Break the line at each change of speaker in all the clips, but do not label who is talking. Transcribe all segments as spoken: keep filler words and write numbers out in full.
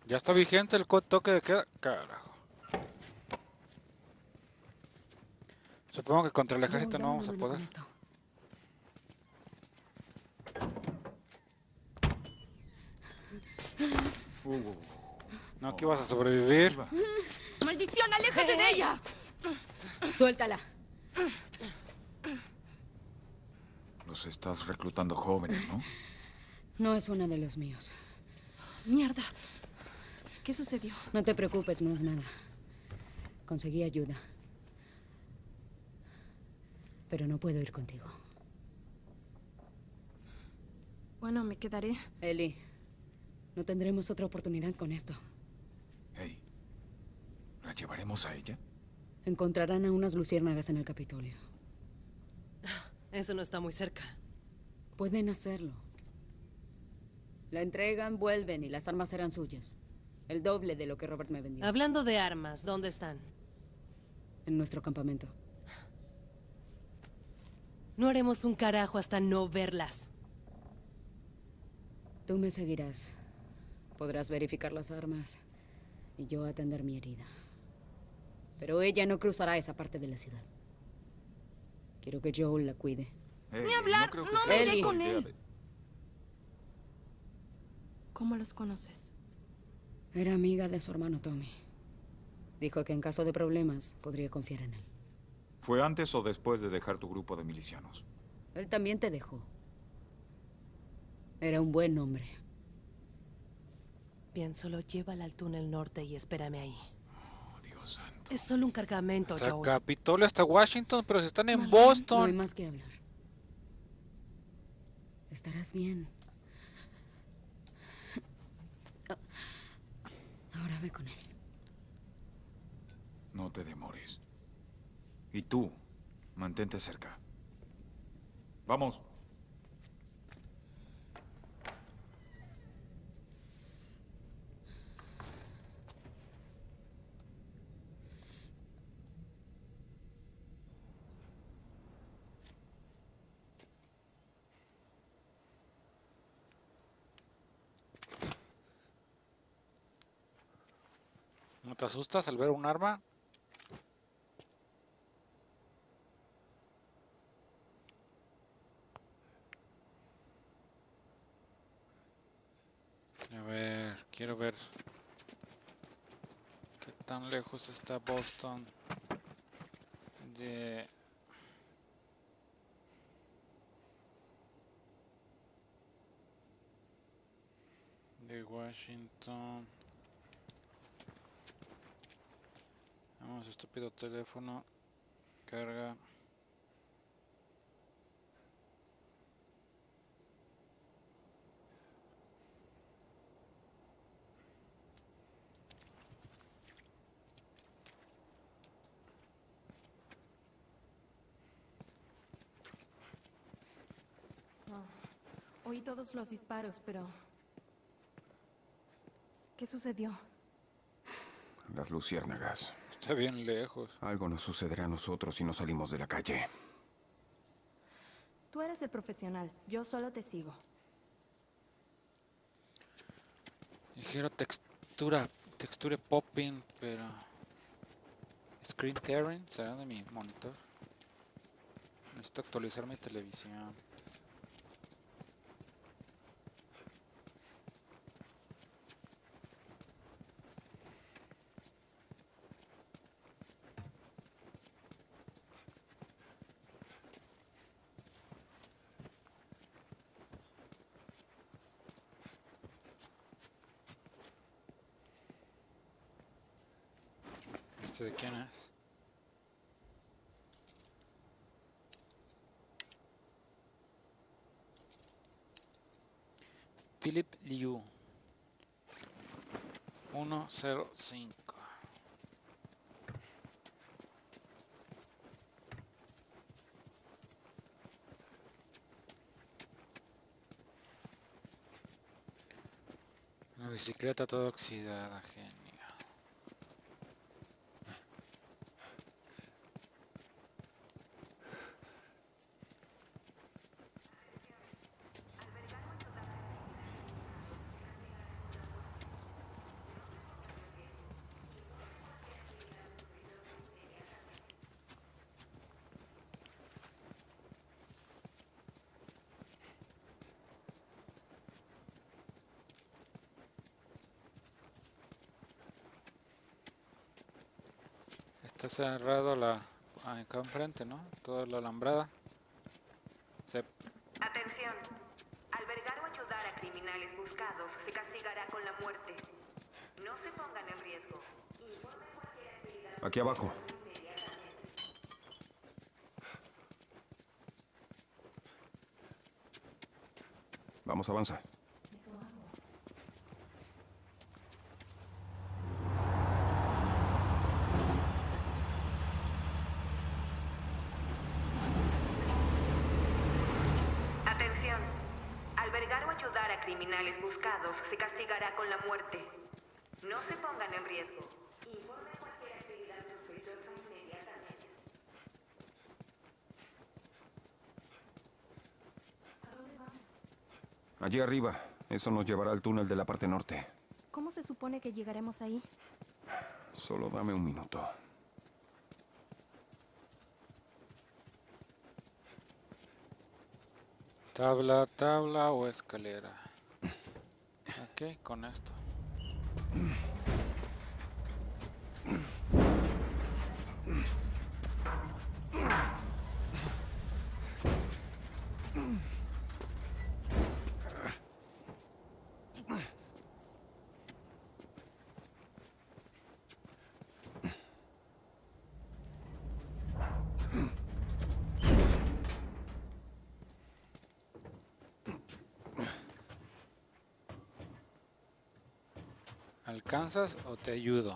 Ya está vigente el co- toque de queda. Carajo. Supongo que contra el
Joel,
ejército no
dame
vamos
una
a
mano
poder.
con esto.
Uh, uh, uh.
No, que
Oh,
ibas a sobrevivir.
iba.
¡Maldición, aléjate de ella!
Suéltala.
Los estás reclutando jóvenes, ¿no?
No es uno de los míos.
Mierda. ¿Qué sucedió?
No te preocupes, no es nada. Conseguí ayuda. Pero no puedo ir contigo.
Bueno, me quedaré.
Ellie, no tendremos otra oportunidad con esto.
Hey, ¿la llevaremos a ella?
Encontrarán a unas luciérnagas en el Capitolio.
Eso no está muy cerca.
Pueden hacerlo. La entregan, vuelven y las armas serán suyas. El doble de lo que Robert me vendió.
Hablando de armas, ¿dónde están?
En nuestro campamento.
No haremos un carajo hasta no verlas.
Tú me seguirás. Podrás verificar las armas y yo atender mi herida. Pero ella no cruzará esa parte de la ciudad. Quiero que Joel la cuide.
Hey,
Ni hablar,
creo que
no
sea
me
una
iré
buena
con
idea
él.
de-
¿Cómo los conoces?
Era amiga de su hermano Tommy. Dijo que en caso de problemas podría confiar en él.
¿Fue antes o después de dejar tu grupo de milicianos?
Él también te dejó. Era un buen hombre.
Bien, solo llévala al túnel norte y espérame ahí.
Oh, Dios santo.
Es solo un cargamento,
Hasta
Joel.
Capitolio, hasta Washington, pero si están en
Vale.
No hay
Boston.
más que hablar. Estarás bien. Ahora ve con él.
No te demores. Y tú, mantente cerca. Vamos.
¿No te asustas al ver un arma? A ver, quiero ver qué tan lejos está Boston de... de Washington. Vamos, estúpido teléfono. Carga.
Oí todos los disparos, pero... ¿Qué sucedió?
Las luciérnagas.
Está bien lejos.
Algo nos sucederá a nosotros si no salimos de la calle.
Tú eres el profesional. Yo solo te sigo.
Ligero textura, texture popping, pero... Screen tearing, será de mi monitor. Necesito actualizar mi televisión. ¿Este de quién es? Philip Liu. uno cero cinco. Una bicicleta toda oxidada, genio. Está cerrado la acá enfrente, ¿no? Toda la alambrada. Se...
Atención. Albergar o ayudar a criminales buscados se castigará con la muerte. No se pongan en riesgo. Informen cualquier actividad.
Aquí abajo. Vamos, avanza.
Atención. Albergar o ayudar a criminales buscados se castigará con la muerte. No se pongan en riesgo. Informen cualquier actividad sospechosa inmediatamente.
Allí arriba. Eso nos llevará al túnel de la parte norte.
¿Cómo se supone que llegaremos ahí?
Solo dame un minuto.
Tabla, tabla o escalera. Ok, con esto. ¿Alcanzas o te ayudo?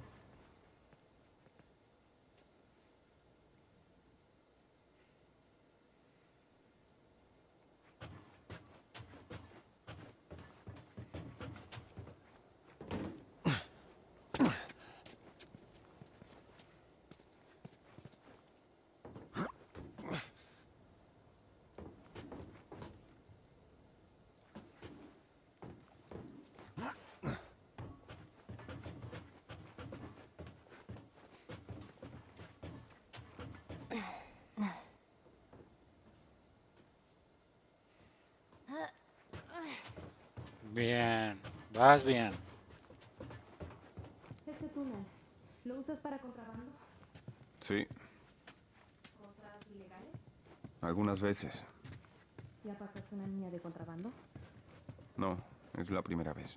Bien, vas bien.
Este túnel, ¿lo usas para contrabando?
Sí,
¿Cosas ilegales?
algunas veces.
¿Ya pasaste una niña de contrabando?
No, es la primera vez.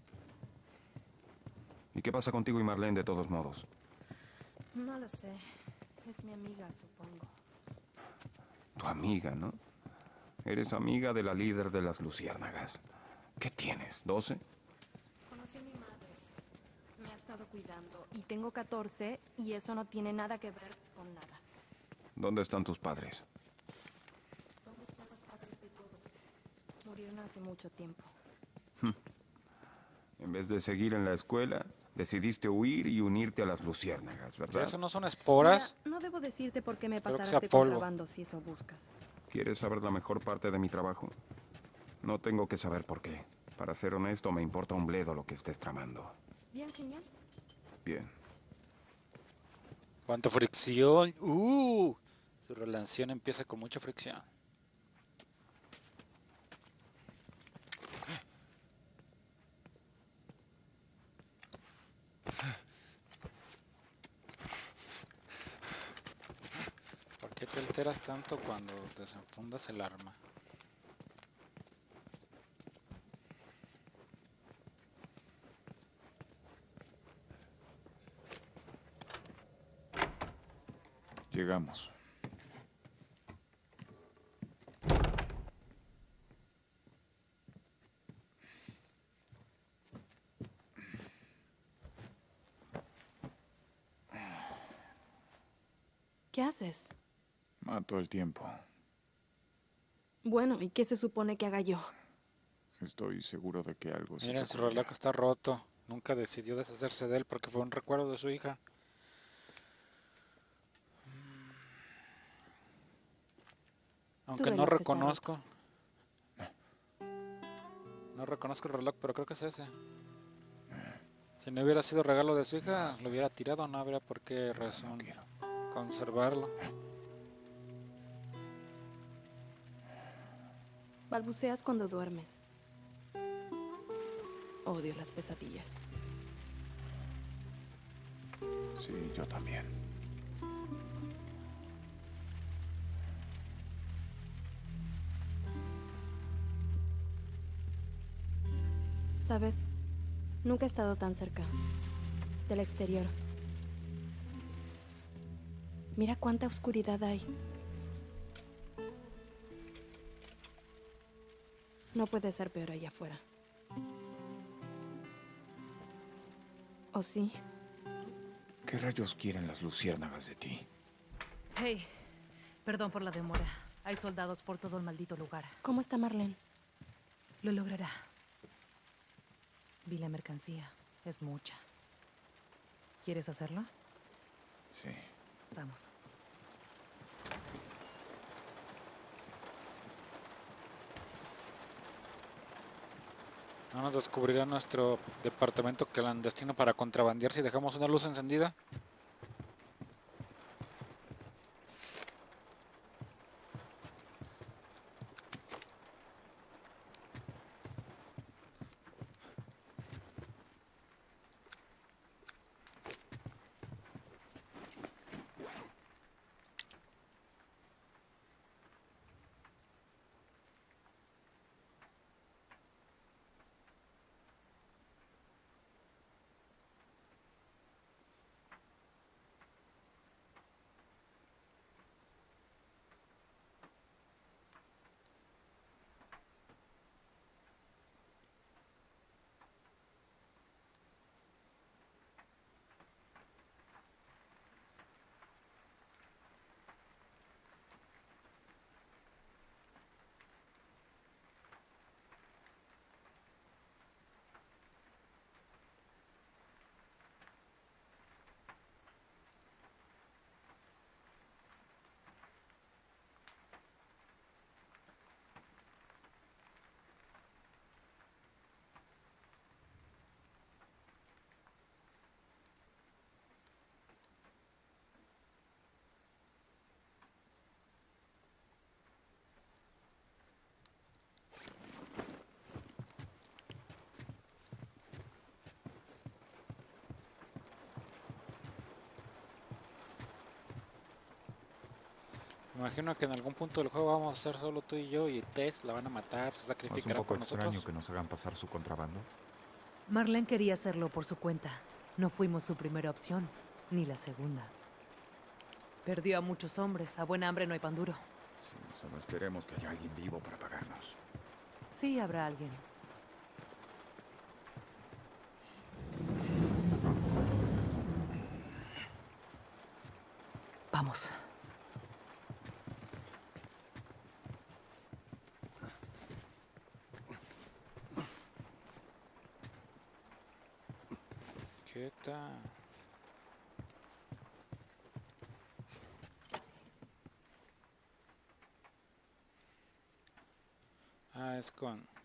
¿Y qué pasa contigo y Marlene de todos modos?
No lo sé. Es mi amiga, supongo.
Tu amiga, ¿no? Eres amiga de la líder de las luciérnagas. ¿Qué tienes? ¿doce?
Conocí a mi madre. Me ha estado cuidando. Y tengo catorce y eso no tiene nada que ver con nada.
¿Dónde están tus padres?
¿Dónde están los padres de todos? Murieron hace mucho tiempo.
En vez de seguir en la escuela, decidiste huir y unirte a las luciérnagas, ¿verdad?
¿Eso no son esporas?
Mira, no debo decirte por qué me
Creo que
pasarás
sea
de
polvo.
contrabando si eso buscas.
¿Quieres saber la mejor parte de mi trabajo? No tengo que saber por qué. Para ser honesto, me importa un bledo lo que estés tramando.
Bien, genial.
Bien.
¿Cuánta fricción? ¡Uh! Su relación empieza con mucha fricción. ¿Por qué te alteras tanto cuando desenfundas el arma?
Llegamos.
¿Qué haces?
Mato el tiempo.
Bueno, ¿y qué se supone que haga yo?
Estoy seguro de que algo se
Mira,
te
su
ocurrirá.
reloj está roto. Nunca decidió deshacerse de él porque fue un recuerdo de su hija. Aunque no
reloj está
reconozco. No reconozco el reloj, pero creo que es ese. Si no hubiera sido regalo de su hija, lo hubiera tirado, no habría por qué razón
quiero.
conservarlo.
Balbuceas cuando duermes. Odio las pesadillas.
Sí, yo también.
¿Sabes? Nunca he estado tan cerca del exterior. Mira cuánta oscuridad hay. No puede ser peor allá afuera. ¿O sí?
¿Qué rayos quieren las luciérnagas de ti?
Hey, perdón por la demora. Hay soldados por todo el maldito lugar.
¿Cómo está Marlene?
Lo logrará. Vi la mercancía. Es mucha. ¿Quieres hacerlo?
Sí.
Vamos.
¿No nos descubrirá nuestro departamento clandestino para contrabandear si dejamos una luz encendida? Me imagino que en algún punto del juego vamos a ser solo tú y yo y Tess la van a matar, se
¿No es un
sacrificará
poco
por
extraño
nosotros.
que nos hagan pasar su contrabando?
Marlene quería hacerlo por su cuenta. No fuimos su primera opción, ni la segunda. Perdió a muchos hombres. A buena hambre no hay pan duro.
Sí, solo esperemos que haya alguien vivo para pagarnos.
Sí, habrá alguien. Vamos.
¿Qué tal? Ah, es con...